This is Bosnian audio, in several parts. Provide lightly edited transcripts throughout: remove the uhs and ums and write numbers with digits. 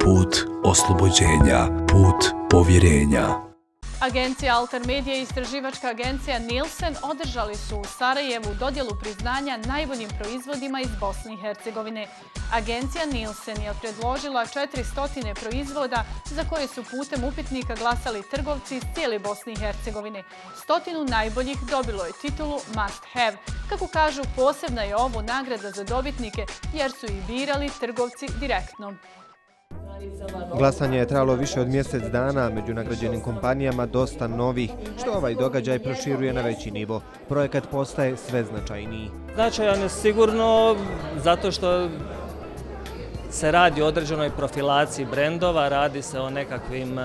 put oslobođenja, put povjerenja. Agencija Altermedia i istraživačka agencija Nielsen održali su u Sarajevu dodjelu priznanja najboljim proizvodima iz Bosne i Hercegovine. Agencija Nielsen je predložila 400 proizvoda za koje su putem upitnika glasali trgovci iz cijele Bosne i Hercegovine. 100 najboljih dobilo je titulu Must Have. Kako kažu, posebna je ovo nagrada za dobitnike jer su ih birali trgovci direktno. Glasanje je trajalo više od mjesec dana, među nagrađenim kompanijama dosta novih, što ovaj događaj proširuje na veći nivo. Projekat postaje sve značajniji. Značajan je sigurno zato što se radi o određenoj profilaciji brendova, radi se o nekakvim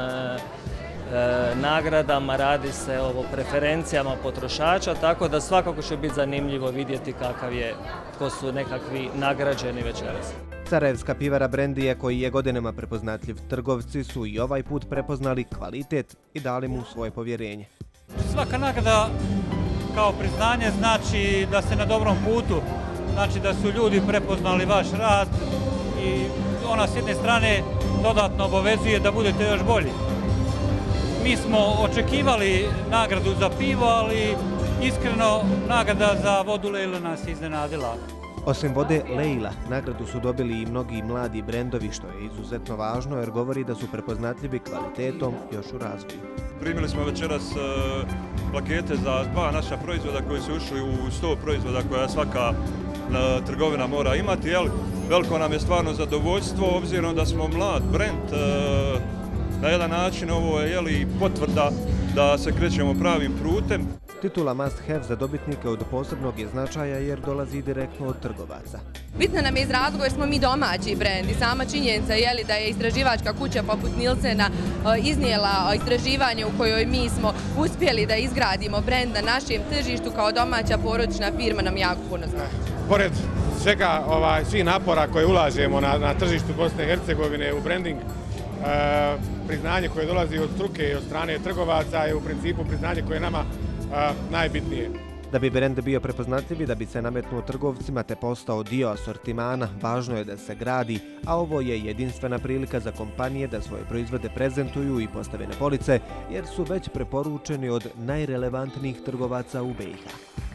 nagradama, radi se o preferencijama potrošača, tako da svakako će biti zanimljivo vidjeti tko su nekakvi nagrađeni večeras. Sarajevska pivara Brendije, koji je godinama prepoznatljiv, trgovci su i ovaj put prepoznali kvalitet i dali mu svoje povjerenje. Svaka nagrada kao priznanje znači da ste na dobrom putu, znači da su ljudi prepoznali vaš rad i ona s jedne strane dodatno obavezuje da budete još bolji. Mi smo očekivali nagradu za pivo, ali iskreno nagrada za vodu Lejla nas iznenadila. Osim vode Lejla, nagradu su dobili i mnogi mladi brendovi, što je izuzetno važno jer govori da su prepoznatljivi kvalitetom još u razvoju. Primili smo večeras plakete za 2 naša proizvoda koji su ušli u 100 proizvoda koja svaka trgovina mora imati. Veliko nam je stvarno zadovoljstvo, obzirom da smo mlad brend. Na jedan način ovo je potvrda da se krećemo pravim putem. Titula Must Have za dobitnike od posebnog je značaja jer dolazi direktno od trgovaca. Bitno nam je iz razloga jer smo mi domaći brend i sama činjenica je da je istraživačka kuća poput Nielsena iznijela istraživanje u kojoj mi smo uspjeli da izgradimo brend na našem tržištu kao domaća porodična firma nam jako puno znači. Pored svega svih napora koje ulažemo na tržištu Bosne i Hercegovine u branding, priznanje koje dolazi od struke i od strane trgovaca je u principu priznanje koje je nama najbitnije. Da bi brend bio prepoznatljiv i da bi se nametnuo trgovcima te postao dio asortimana, važno je da se gradi, a ovo je jedinstvena prilika za kompanije da svoje proizvode prezentuju i postave na police, jer su već preporučeni od najrelevantnijih trgovaca u BiH.